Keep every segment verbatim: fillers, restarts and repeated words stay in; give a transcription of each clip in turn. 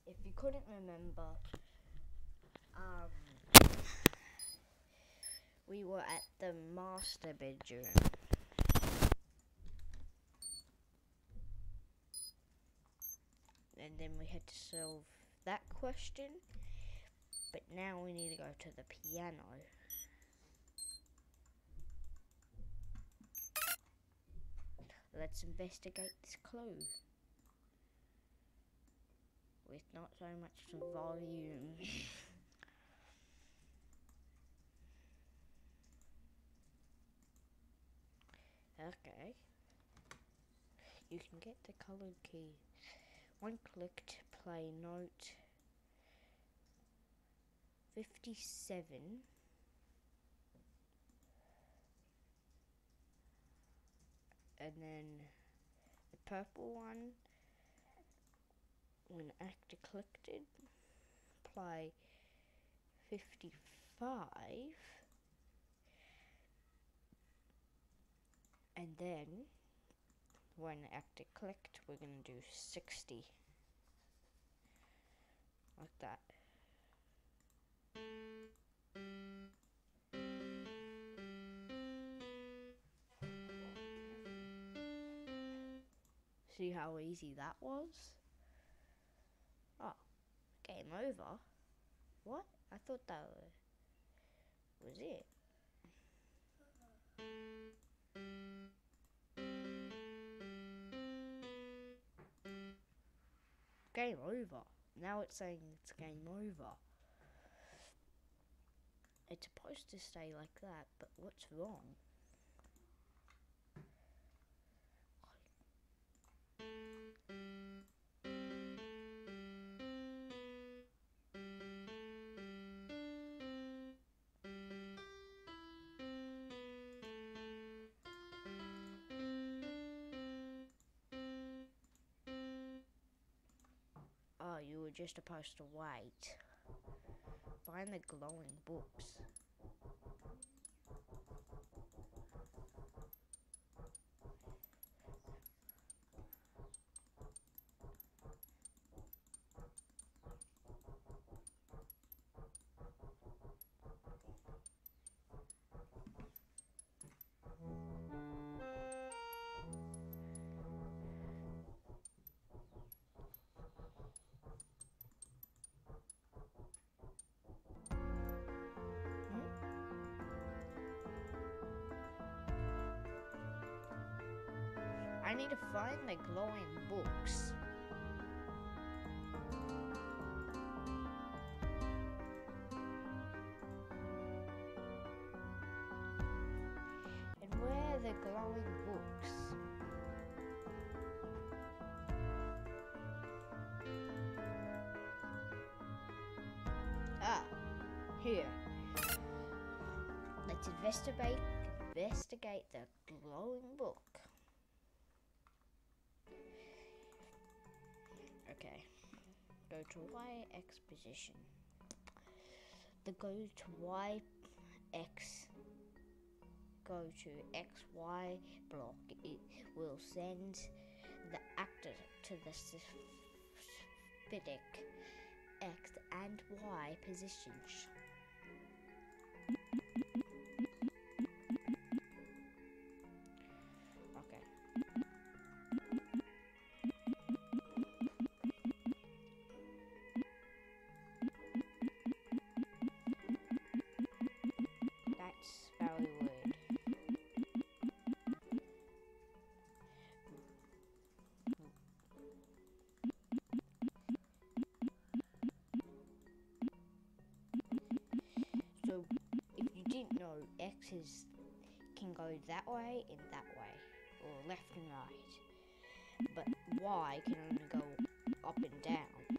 if you couldn't remember, um, we were at the master bedroom. And then we had to solve that question. But now we need to go to the piano. Let's investigate this clue. With not so much volume. Okay. You can get the colored key. One click to play note fifty-seven. And then the purple one, when actor clicked it, play fifty-five. And then when actor clicked, we're going to do sixty. Like that. See how easy that was? Oh, game over? What? I thought that was it. Game over. Now it's saying it's game over. It's supposed to stay like that, but what's wrong? Oh, you were just supposed to wait. Find the glowing books. I need to find the glowing books. And where are the glowing books? Ah, here. Let's investigate investigate the glowing book. Okay, go to Y X position. The go to Y X, go to X Y block. It will send the actor to the specific X and Y positions. Very weird. So, if you didn't know, X's can go that way and that way, or left and right, but Y can only go up and down.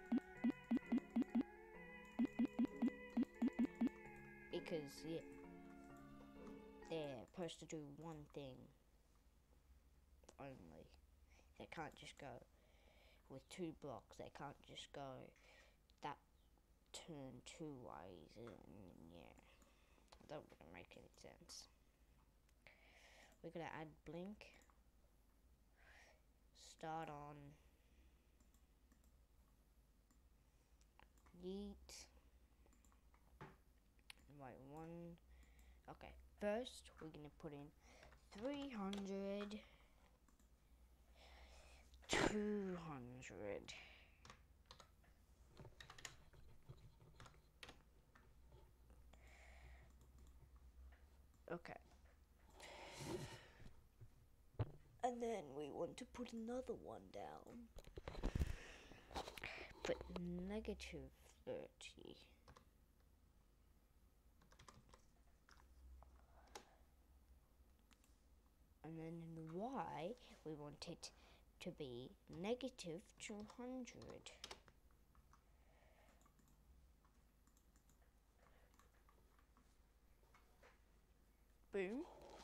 Because, yeah, they're supposed to do one thing only. They can't just go with two blocks. They can't just go that turn two ways. And yeah, that wouldn't make any sense. We're gonna add blink. Start on Yeet. Right, one. Okay, first we're gonna put in three hundred, two hundred. Okay. And then we want to put another one down. Put negative thirty. And then in Y, we want it to be negative two hundred. Boom.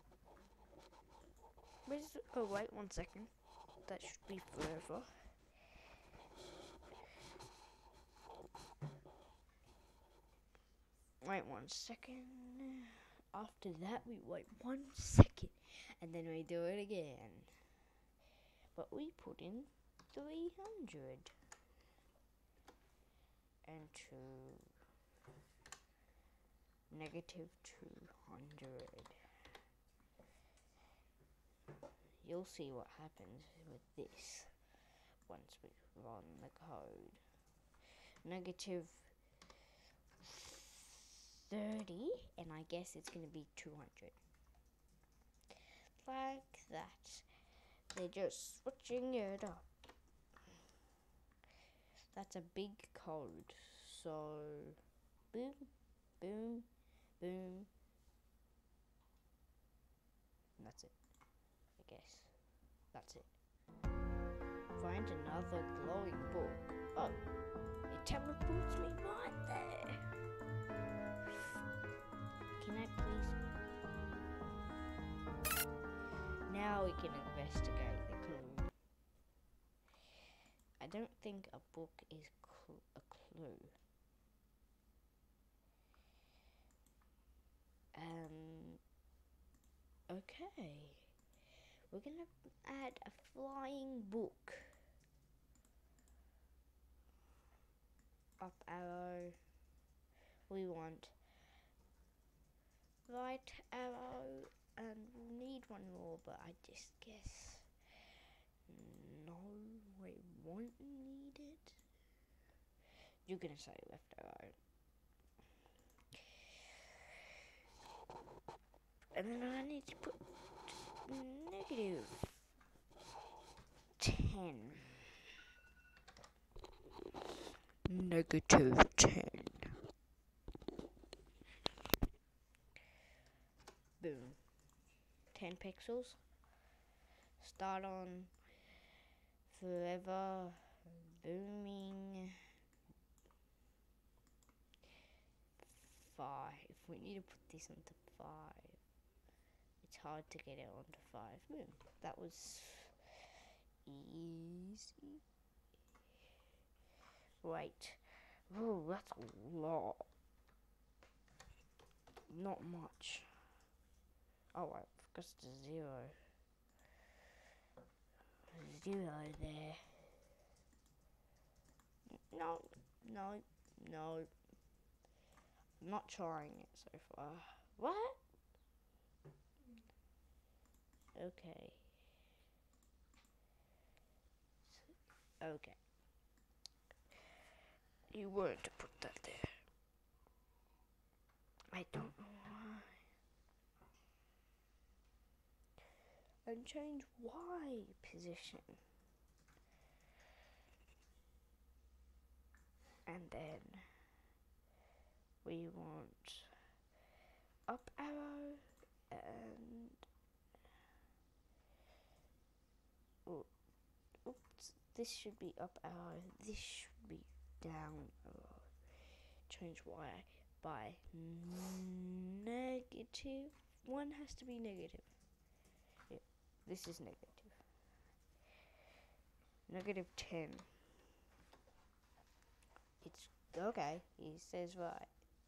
Where's the, oh wait, one second. That should be forever. Wait one second. After that, we wait one second, and then we do it again. But we put in three hundred and two, negative two hundred. You'll see what happens with this once we run the code. Negative thirty, and I guess it's going to be two hundred. Like that. They're just switching it up. That's a big code. So, boom, boom, boom. And that's it. I guess. That's it. Find another glowing book. Oh, it teleports me right there. Can I please? Now we can investigate the clue. I don't think a book is cl a clue. Um. Okay. We're gonna add a flying book. Up arrow. We want right arrow, and we'll need one more, but I just guess no, we won't need it. You're gonna say left arrow. And then I need to put negative ten. Negative ten. Boom. ten pixels. Start on forever booming. Five. We need to put this onto five. It's hard to get it onto five. Boom. That was easy. Right. Oh, that's a lot. Not much. Oh, I forgot the zero. Zero there. No, no, no. I'm not trying it so far. What? Okay. Okay. You weren't to put that there. I don't know why. And change Y position. And then we want up arrow and oh, oops, this should be up arrow, this should be down arrow. Change Y by negative. One has to be negative. Yeah, this is negative. Negative ten. It's okay, he says right.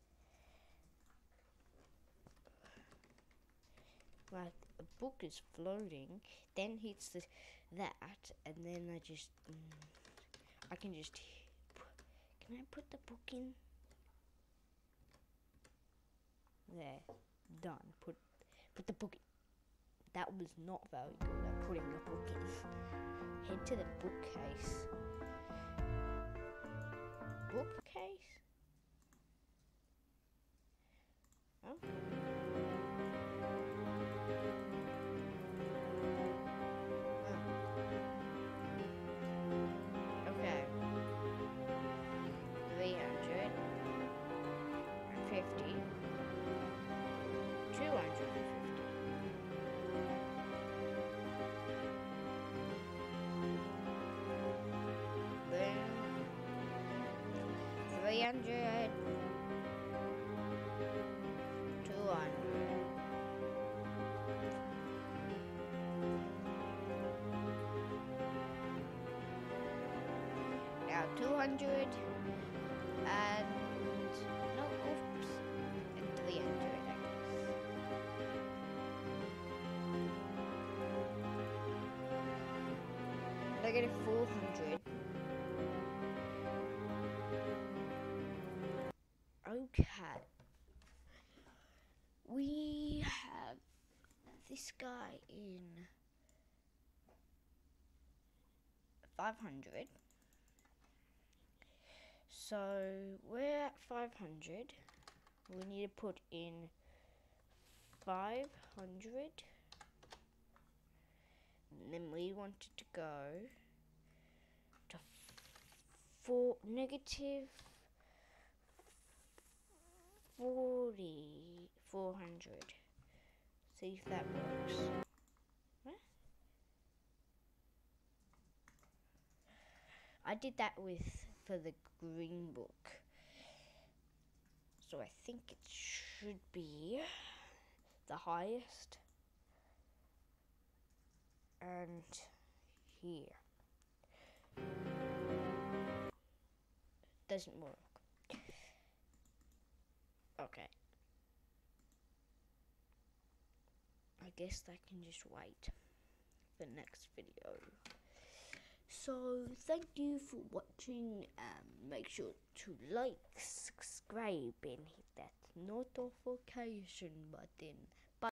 Like a book is floating, then hits the that, and then I just mm, I can just Can I put the book in? There. Done. Put put the book in. That was not very good at putting the book in. Head to the bookcase. Bookcase? Oh. Okay. Three hundred and fifty. Two hundred and fifty. Then three hundred. Two hundred. Now two hundred and no, oops, and three hundred, I guess. Negative four hundred. Okay. We have this guy in five hundred. So we're at five hundred. We need to put in five hundred. And then we wanted to go to four, negative forty, four hundred. See if that works. What? I did that with for the green book. So I think it should be the highest. And here. Doesn't work. Okay. I guess I can just wait for the next video. So thank you for watching. Um, make sure to like, subscribe, and hit that notification button.